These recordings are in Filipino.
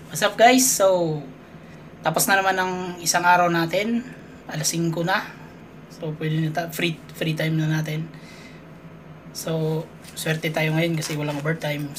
What's up guys? So, tapos na naman ang isang araw natin. Alas 5 na. So, pwede na free time na natin. So, swerte tayo ngayon kasi walang overtime.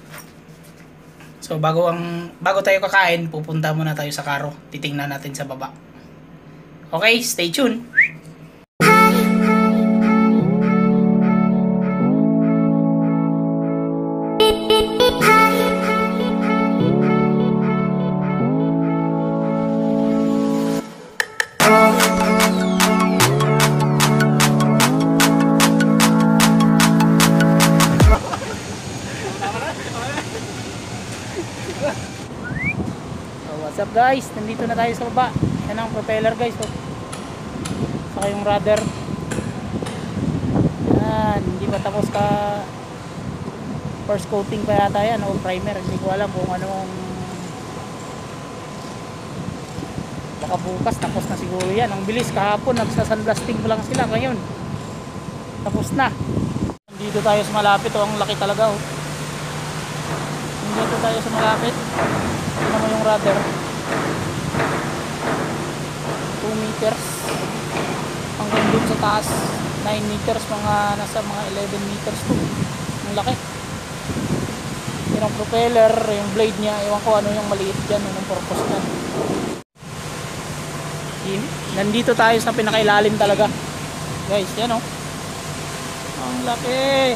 So bago tayo kakain, pupunta muna tayo sa karo. Titingnan natin sa baba. Okay, stay tuned. What's up guys, nandito na tayo sa baba. Yan ang propeller guys, saka yung rudder. Yan, hindi pa tapos ka first coating pa yata yan o primer, hindi ko alam kung anong, baka bukas tapos na siguro yan. Ang bilis, kahapon nagsa-sunblasting pa lang sila, ngayon tapos na. Nandito tayo sa malapit, ang laki talaga nandito tayo sa malapit. Tignan mo yung rudder, 2 meters hanggang dun sa taas, 9 meters, nasa mga 11 meters to. Ang laki. Yun ang propeller, yung blade nya, ewan ko ano yung maliit dyan, anong purpose nya. Nandito tayo sa pinakailalim talaga guys, yan ang laki.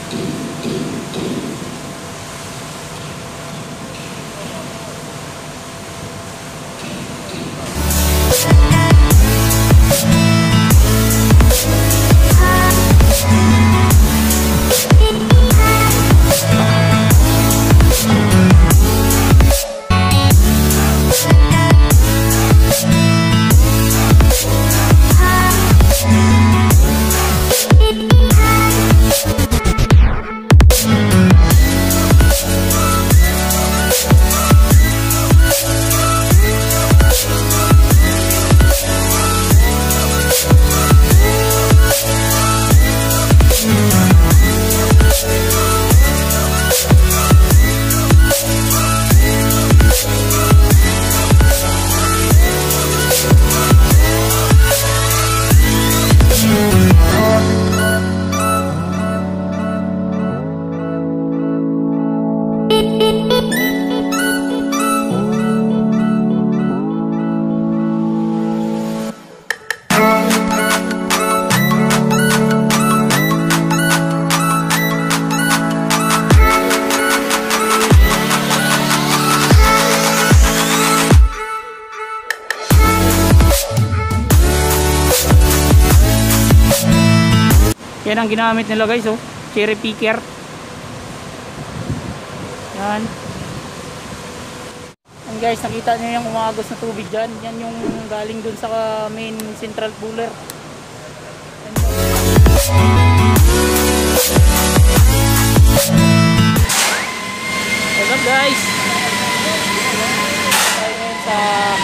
Yan ang ginamit nila guys, cherry picker. Yan. And guys, nakita nyo yung umagos na tubig dyan. Yan yung galing dun sa main central cooler. What's up guys? Tayo ngayon sa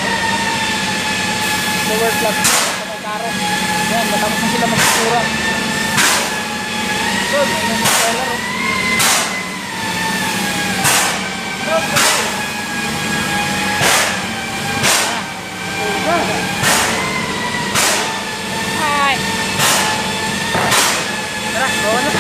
lower club sa may karo. Yan, matapos na sila magpura. Good. Hi. Tara, bawa na.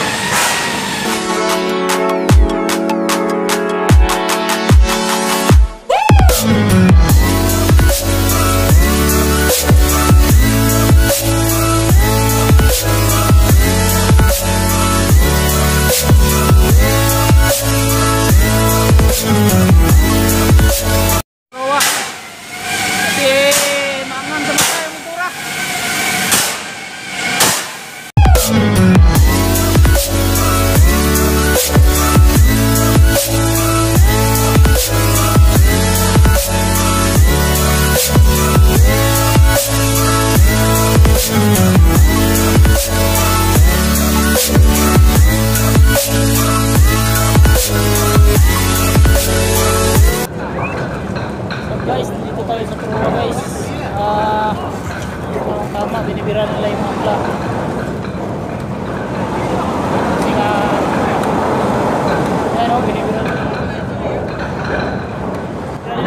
Guys, dito tayo sa Truro guys. Tama, binibira nila yung mga vlog. Kasi nga, yan binibira nila.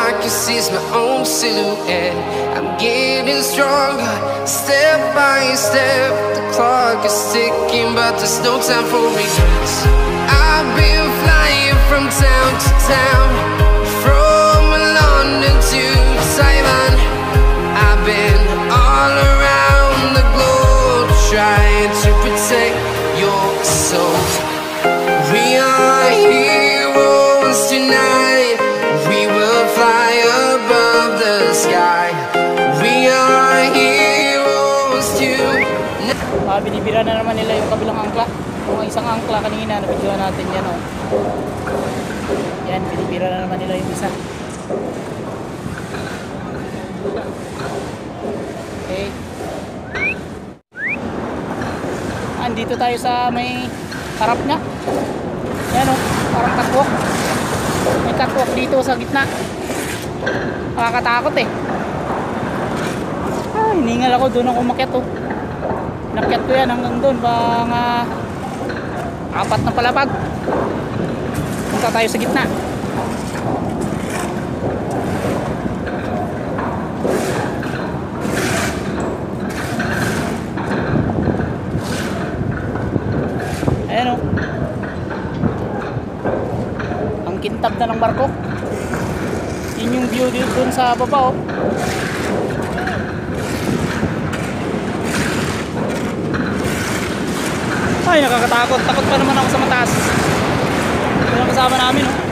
I can see is my own silhouette. I'm getting stronger, step by step. The clock is ticking, but there's no time for regrets. I've been flying from town to town, from London to Taiwan. I've been all around the globe trying to protect your soul. We are heroes tonight. We will fly above the sky. We are heroes tonight. Binibira na naman nila yung kabilang angkla. Yung isang angkla kanina, nabidyohan natin yan, oh. Yan, binibira na naman nila yung isa. Okay. Andito tayo sa may harap niya. Yan, oh, parang catwalk. May catwalk dito sa gitna. Nakakatakot eh. Hiningal ako, doon ako umakyat, oh. Nakyat ko yan hanggang doon, mga 4 na palapag. Punta tayo sa gitna. Ayan, oh. Ang kintab na ng barko. Yun yung view dito dun sa baba, oh. Ay, nakakatakot. Takot pa naman ako sa mataas. Ito ang kasama namin, oh.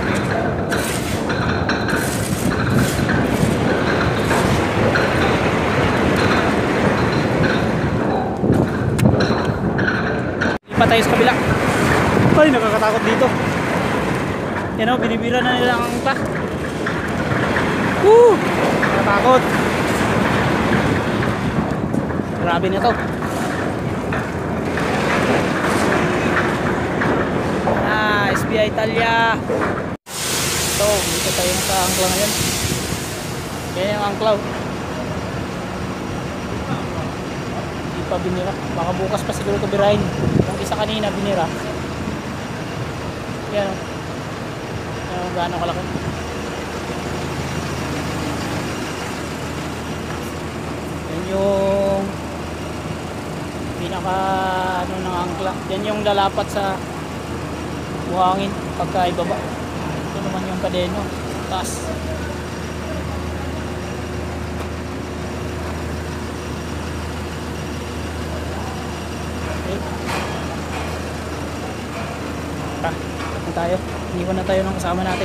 Lipat tayo sa kabila. Ay, nakakatakot dito. Yan, oh, binibira na nila ang angkla. Woo! Nakakatakot. Grabe na to. SBI Italia. So, dito tayo sa angkla ngayon. Yan yung angklaw. Hindi pa binira. Baka bukas pa siguro ito birahin. Yung isa kanina binira. Yan, o. Yan o, gaano kalaki. Yan yung pinaka ano ng angkla. Yan yung lalapat sa buhangin pagka ibaba. Ito naman yung kadeno taas. Okay. Na tayo. Iniwan na tayo ng kasama natin.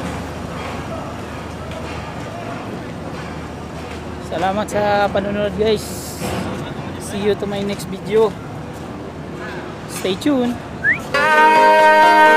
Salamat sa panonood, guys. See you to my next video. Stay tuned.